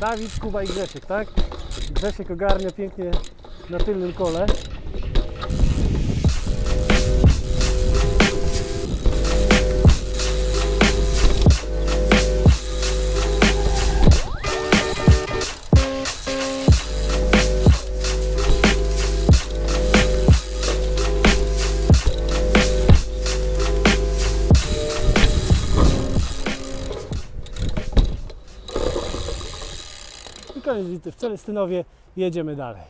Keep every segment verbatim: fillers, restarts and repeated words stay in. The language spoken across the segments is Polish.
Dawid, Kuba i Grzesiek, tak? Grzesiek ogarnia pięknie na tylnym kole. I koniec wizyty w Celestynowie, jedziemy dalej.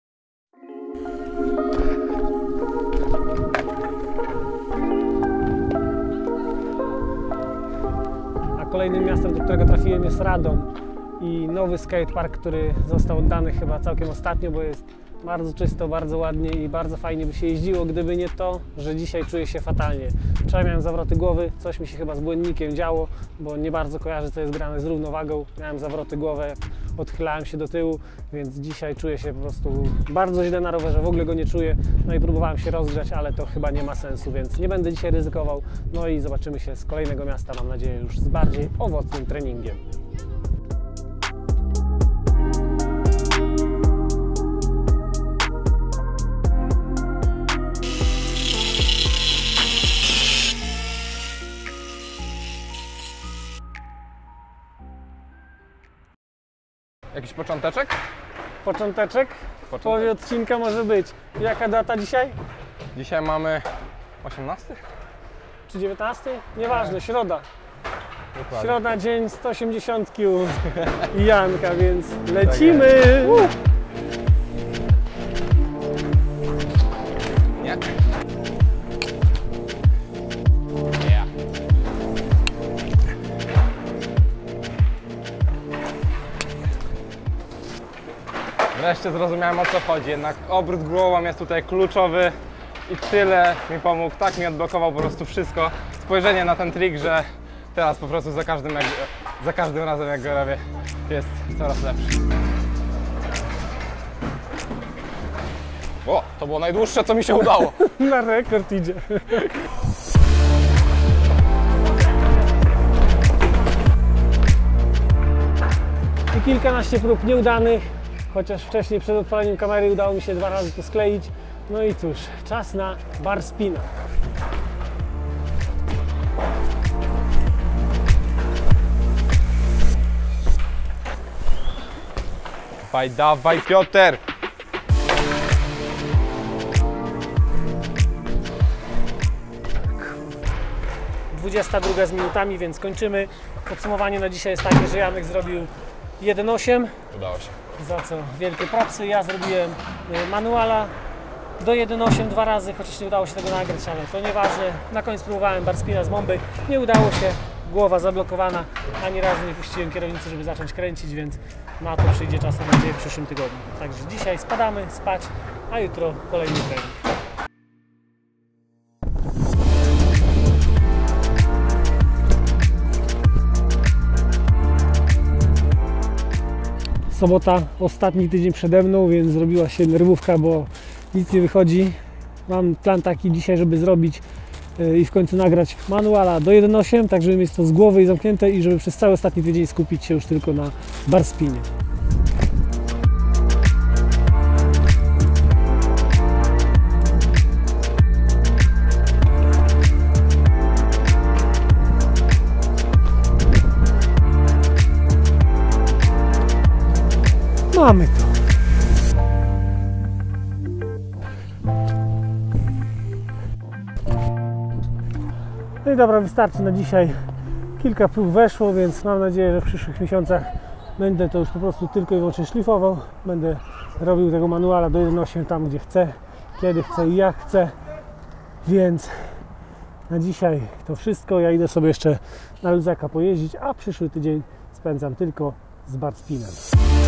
A kolejnym miastem, do którego trafiłem, jest Radom i nowy skatepark, który został oddany chyba całkiem ostatnio, bo jest bardzo czysto, bardzo ładnie i bardzo fajnie by się jeździło, gdyby nie to, że dzisiaj czuję się fatalnie. Wczoraj miałem zawroty głowy, coś mi się chyba z błędnikiem działo, bo nie bardzo kojarzę, co jest grane z równowagą. Miałem zawroty głowy, jak odchylałem się do tyłu, więc dzisiaj czuję się po prostu bardzo źle na rowerze, w ogóle go nie czuję. No i próbowałem się rozgrzać, ale to chyba nie ma sensu, więc nie będę dzisiaj ryzykował. No i zobaczymy się z kolejnego miasta, mam nadzieję, już z bardziej owocnym treningiem. Jakiś począteczek? Począteczek? W połowie odcinka może być. Jaka data dzisiaj? Dzisiaj mamy osiemnasty? Czy dziewiętnasty? Nieważne, środa. Dokładnie. Środa, dzień sto osiemdziesiąt u Janka, więc lecimy! Tak Nie? Yeah. Wreszcie zrozumiałem, o co chodzi. Jednak obrót głową jest tutaj kluczowy i tyle mi pomógł. Tak mi odblokował po prostu wszystko. Spojrzenie na ten trik, że teraz po prostu za każdym, jak, za każdym razem jak go robię, jest coraz lepszy. O, to było najdłuższe, co mi się udało. Na rekord idzie. I kilkanaście prób nieudanych, chociaż wcześniej przed odpaleniem kamery udało mi się dwa razy to skleić. No i cóż, czas na bar spina. Dawaj, dawaj, Piotr! dwudziesta druga z minutami, więc kończymy. Podsumowanie na dzisiaj jest takie, że Janek zrobił jeden osiem. Udało się. Za co wielkie propsy. Ja zrobiłem manuala do jeden osiem dwa razy, chociaż nie udało się tego nagrać, ale to nieważne. Na koniec próbowałem bar spina z bomby. Nie udało się. Głowa zablokowana. Ani razu nie puściłem kierownicy, żeby zacząć kręcić, więc na to przyjdzie czas, mam nadzieję, w przyszłym tygodniu. Także dzisiaj spadamy, spać, a jutro kolejny trening. Sobota, ostatni tydzień przede mną, więc zrobiła się nerwówka, bo nic nie wychodzi. Mam plan taki dzisiaj, żeby zrobić yy, i w końcu nagrać manuala do jeden osiem, tak żeby mieć to z głowy i zamknięte i żeby przez cały ostatni tydzień skupić się już tylko na bar spinie. Mamy to. No i dobra, wystarczy na dzisiaj. Kilka prób weszło, więc mam nadzieję, że w przyszłych miesiącach będę to już po prostu tylko i wyłącznie szlifował. Będę robił tego manuala do jeden osiem tam, gdzie chcę, kiedy chcę i jak chcę. Więc na dzisiaj to wszystko. Ja idę sobie jeszcze na luzaka pojeździć, a przyszły tydzień spędzam tylko z bar spinem.